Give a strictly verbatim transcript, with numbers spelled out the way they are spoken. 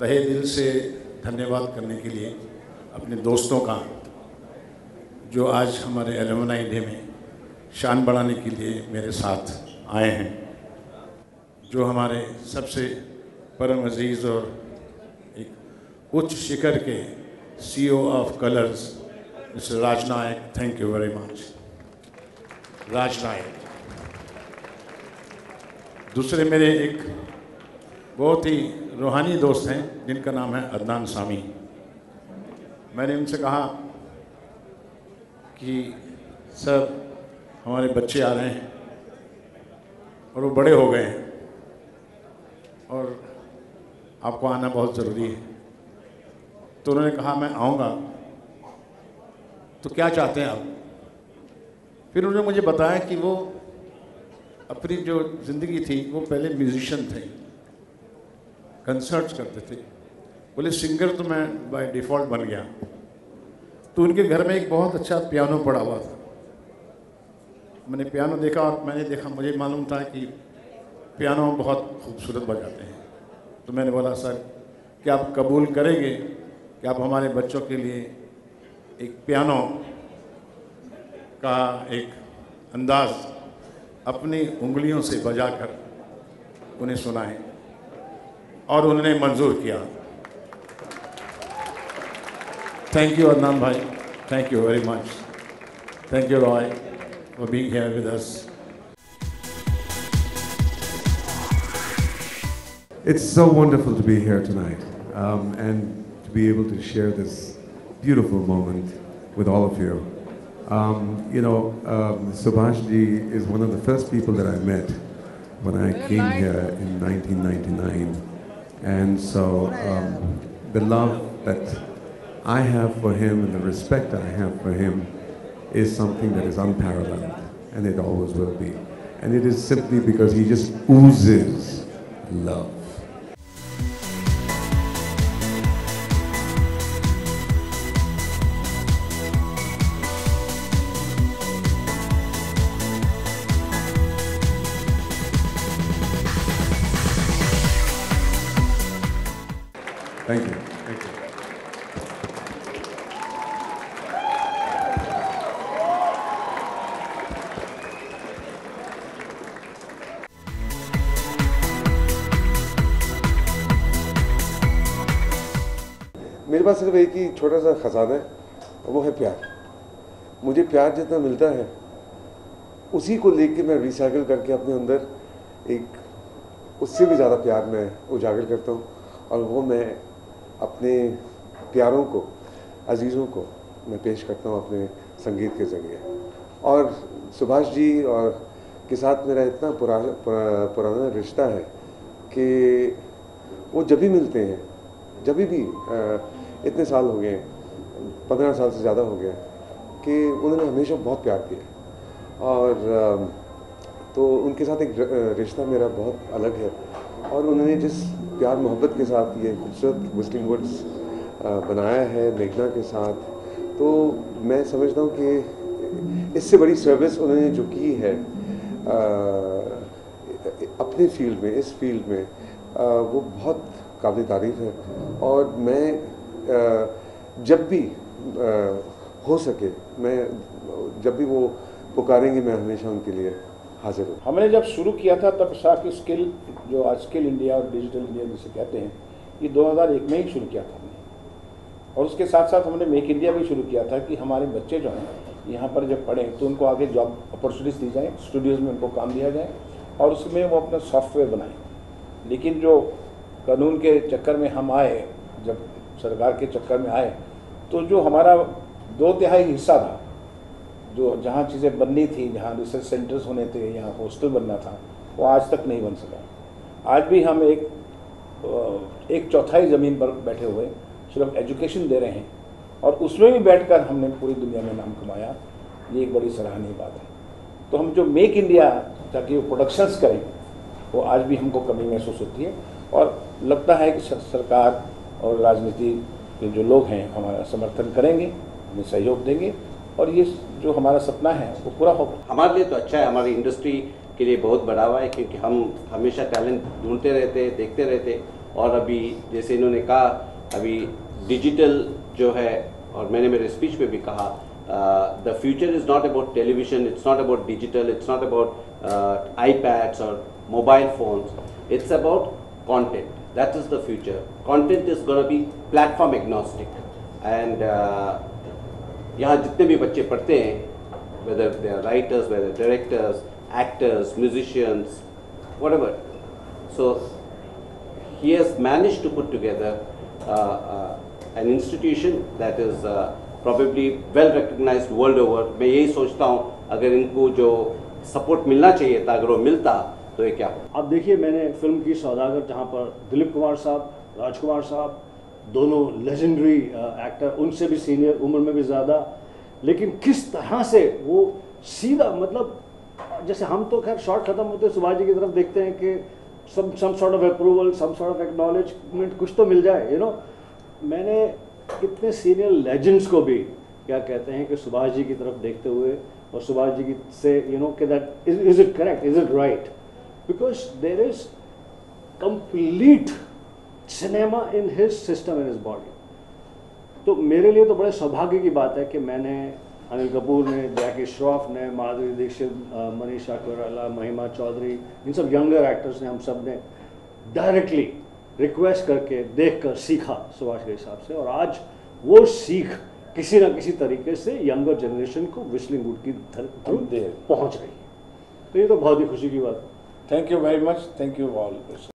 तहे दिल से धन्यवाद करने के लिए अपने दोस्तों का, जो आज हमारे एलुमनाई डे में शान बढ़ाने के लिए मेरे साथ आए हैं, जो हमारे सबसे परम अजीज़ और एक उच्च शिखर के CEO of Colors mister Rajnayak, thank you very much Rajnayak. दूसरे मेरे एक बहुत ही रूहानी दोस्त हैं जिनका नाम है AdnanSsami। मैंने उनसे कहा कि सर हमारे बच्चे आ रहे हैं और वो बड़े हो गए हैं और आपको आना बहुत ज़रूरी है। तो उन्होंने कहा मैं आऊँगा, तो क्या चाहते हैं आप? फिर उन्होंने मुझे बताया कि वो अपनी जो ज़िंदगी थी वो पहले म्यूज़िशियन थे, कंसर्ट्स करते थे। बोले सिंगर तो मैं बाय डिफ़ॉल्ट बन गया। तो उनके घर में एक बहुत अच्छा पियानो पड़ा हुआ था। मैंने पियानो देखा और मैंने देखा, मुझे मालूम था कि पियानो बहुत खूबसूरत बजाते हैं। तो मैंने बोला सर क्या आप कबूल करेंगे कि आप हमारे बच्चों के लिए एक पियानो का एक अंदाज अपनी उंगलियों से बजाकर उन्हें सुनाएं? और उन्होंने मंजूर किया। थैंक यू अदनान भाई, thank you very much, thank you Roy for being here with us. It's so wonderful to be here tonight um, and to be able to share this beautiful moment with all of you. Um, you know, um, Subhash ji is one of the first people that I met when I came here in nineteen ninety-nine. And so um, the love that I have for him and the respect I have for him is something that is unparalleled, and it always will be. And it is simply because he just oozes love. Thank you. Thank you. मेरे पास सिर्फ एक ही छोटा सा खजाना है, वो है प्यार। मुझे प्यार जितना मिलता है उसी को लेके मैं रिसाइकिल करके अपने अंदर एक उससे भी ज़्यादा प्यार मैं उजागर करता हूँ, और वो मैं अपने प्यारों को, अजीज़ों को मैं पेश करता हूँ अपने संगीत के ज़रिए। और सुभाष जी और के साथ मेरा इतना पुराना पुराना रिश्ता है कि वो जब भी मिलते हैं, जब भी इतने साल हो गए, पंद्रह साल से ज़्यादा हो गया, कि उन्होंने हमेशा बहुत प्यार किया। और तो उनके साथ एक रिश्ता मेरा बहुत अलग है। और उन्होंने जिस प्यार मोहब्बत के साथ ये खूबसूरत विस्लिंग वुड्स बनाया है मेघना के साथ, तो मैं समझता हूँ कि इससे बड़ी सर्विस उन्होंने जो की है आ, अपने फील्ड में, इस फील्ड में आ, वो बहुत काबिल तारीफ़ है। और मैं आ, जब भी आ, हो सके, मैं जब भी वो पुकारेंगे मैं हमेशा उनके लिए हाजिर हूँ। हमने जब शुरू किया था तब साथ स्किल, जो आज स्किल इंडिया और डिजिटल इंडिया जिसे कहते हैं, ये दो हज़ार एक में ही शुरू किया था हमने। और उसके साथ साथ हमने मेक इंडिया भी शुरू किया था कि हमारे बच्चे जो हैं यहाँ पर जब पढ़ें तो उनको आगे जॉब अपॉर्चुनिटीज़ दी जाए, स्टूडियोज़ में उनको काम दिया जाए और उसमें वो अपना सॉफ्टवेयर बनाएं। लेकिन जो कानून के चक्कर में हम आए, जब सरकार के चक्कर में आए, तो जो हमारा दो तिहाई हिस्सा था, जो जहाँ चीज़ें बननी थी, जहाँ रिसर्च सेंटर्स होने थे, यहाँ हॉस्टल बनना था, वो आज तक नहीं बन सका। आज भी हम एक एक चौथाई ज़मीन पर बैठे हुए सिर्फ एजुकेशन दे रहे हैं, और उसमें भी बैठकर हमने पूरी दुनिया में नाम कमाया। ये एक बड़ी सराहनीय बात है। तो हम जो मेक इंडिया ताकि वो प्रोडक्शंस करें, वो आज भी हमको कमी महसूस होती है। और लगता है कि सरकार और राजनीति के जो लोग हैं हमारा समर्थन करेंगे, हमें सहयोग देंगे, और ये जो हमारा सपना है वो पूरा होगा। हमारे लिए तो अच्छा है, हमारी इंडस्ट्री के लिए बहुत बढ़ावा है, क्योंकि हम हमेशा टैलेंट ढूंढते रहते, देखते रहते, और अभी जैसे इन्होंने कहा अभी डिजिटल जो है, और मैंने मेरे स्पीच में भी कहा, the future is not about television, it's not about digital, it's not about iPads और mobile phones, it's about content. That is the future. Content is going to be platform agnostic. And uh, यहाँ जितने भी बच्चे पढ़ते हैं, whether they are writers, whether directors, actors, musicians, whatever. So he has managed to put together uh, uh, an institution that is uh, probably well recognized world over. मैं यही सोचता हूँ अगर इनको जो support मिलना चाहिए था, अगर वो मिलता तो ये क्या हो। अब देखिए, मैंने फिल्म की सौदागर, जहाँ पर दिलीप कुमार साहब, राजकुमार साहब दोनों लेजेंडरी एक्टर, उनसे भी सीनियर, उम्र में भी ज़्यादा, लेकिन किस तरह से वो सीधा, मतलब जैसे हम तो खैर शॉट खत्म होते सुभाष जी की तरफ देखते हैं कि some some sort of approval, some sort of acknowledgement, कुछ तो मिल जाए, यू नो। मैंने इतने सीनियर लेजेंड्स को भी क्या कहते हैं कि सुभाष जी की तरफ देखते हुए और सुभाष जी की से यू नो कि that is it correct, is it right, because there is complete cinema in his system, in his body. तो मेरे लिए तो बड़े सौभाग्य की बात है कि मैंने अनिल कपूर ने, जैकी श्रॉफ ने, माधुरी दीक्षित, मनीषा कोइराला, महिमा चौधरी, इन सब यंगर एक्टर्स ने, हम सब ने डायरेक्टली रिक्वेस्ट करके देखकर सीखा सुभाष के हिसाब से, और आज वो सीख किसी ना किसी तरीके से यंगर जनरेशन को विस्लिंग वुड की थ्रू पहुंच रही है। तो ये तो बहुत ही खुशी की बात है। Thank you very much. Thank you all.